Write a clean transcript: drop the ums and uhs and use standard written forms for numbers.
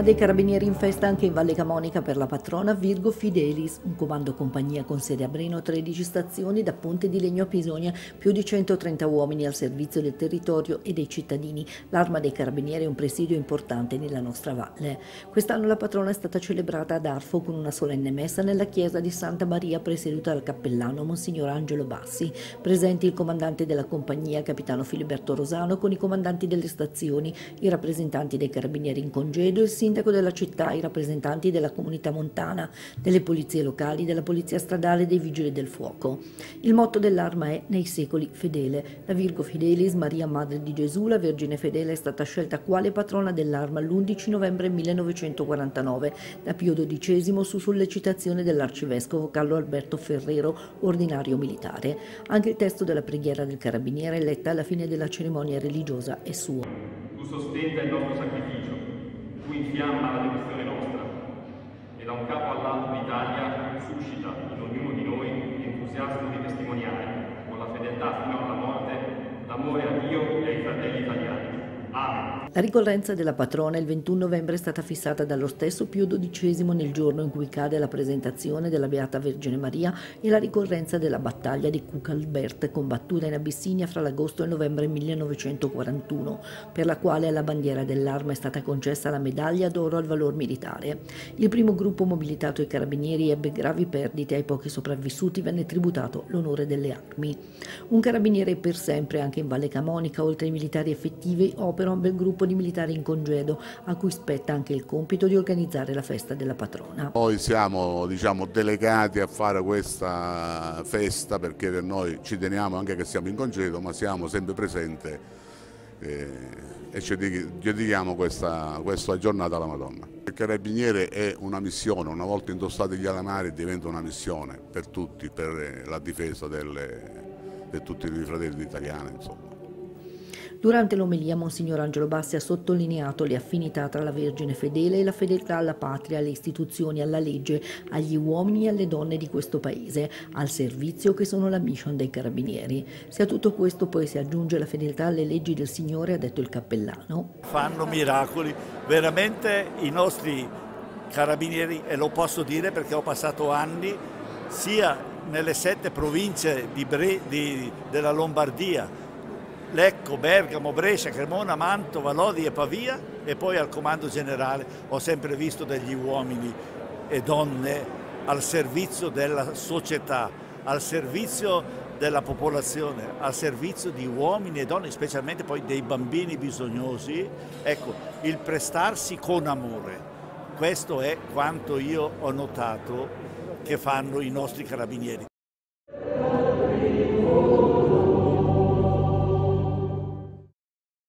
dei Carabinieri in festa anche in Valle Camonica per la patrona Virgo Fidelis, un comando compagnia con sede a Breno, 13 stazioni, da Ponte di Legno a Pisonia, più di 130 uomini al servizio del territorio e dei cittadini. L'Arma dei Carabinieri è un presidio importante nella nostra valle. Quest'anno la patrona è stata celebrata ad Arfo con una solenne messa nella chiesa di Santa Maria presieduta dal cappellano Monsignor Angelo Bassi. Presenti il comandante della compagnia, capitano Filiberto Rosano, con i comandanti delle stazioni, i rappresentanti dei Carabinieri in congedo, il sindaco della città, i rappresentanti della comunità montana, delle polizie locali, della polizia stradale e dei vigili del fuoco. Il motto dell'Arma è "Nei secoli fedele". La Virgo Fidelis, Maria Madre di Gesù, la Vergine Fedele, è stata scelta quale patrona dell'Arma l'11 novembre 1949 da Pio XII su sollecitazione dell'arcivescovo Carlo Alberto Ferrero, ordinario militare. Anche il testo della preghiera del Carabiniere, letta alla fine della cerimonia religiosa, è suo. Tu sostenta il nostro sacrificio, tu infiamma la devozione nostra, e da un capo all'altro d'Italia suscita in ognuno di noi l'entusiasmo di testimoniare, con la fedeltà fino alla morte, l'amore a Dio e ai fratelli italiani. Amen. La ricorrenza della patrona il 21 novembre è stata fissata dallo stesso Pio XII nel giorno in cui cade la presentazione della Beata Vergine Maria e la ricorrenza della battaglia di Cucalbert, combattuta in Abissinia fra l'agosto e il novembre 1941, per la quale alla bandiera dell'Arma è stata concessa la medaglia d'oro al valor militare. Il primo gruppo mobilitato ai Carabinieri ebbe gravi perdite, ai pochi sopravvissuti venne tributato l'onore delle armi. Un carabiniere per sempre anche in Valle Camonica, oltre ai militari effettivi, opera un bel gruppo di militari in congedo, a cui spetta anche il compito di organizzare la festa della patrona. Noi siamo delegati a fare questa festa perché per noi ci teniamo anche che siamo in congedo, ma siamo sempre presenti e ci dedichiamo questa giornata alla Madonna. Il Carabiniere è una missione, una volta indossati gli alamari diventa una missione per tutti, per la difesa di tutti i fratelli italiani, insomma. Durante l'omelia Monsignor Angelo Bassi ha sottolineato le affinità tra la Vergine Fedele e la fedeltà alla patria, alle istituzioni, alla legge, agli uomini e alle donne di questo paese, al servizio che sono la mission dei Carabinieri. Se a tutto questo poi si aggiunge la fedeltà alle leggi del Signore, ha detto il cappellano. Fanno miracoli, veramente i nostri Carabinieri, e lo posso dire perché ho passato anni sia nelle 7 province della Lombardia, Lecco, Bergamo, Brescia, Cremona, Mantova, Lodi e Pavia, e poi al comando generale ho sempre visto degli uomini e donne al servizio della società, al servizio della popolazione, al servizio di uomini e donne, specialmente poi dei bambini bisognosi. Ecco, il prestarsi con amore, questo è quanto io ho notato che fanno i nostri Carabinieri.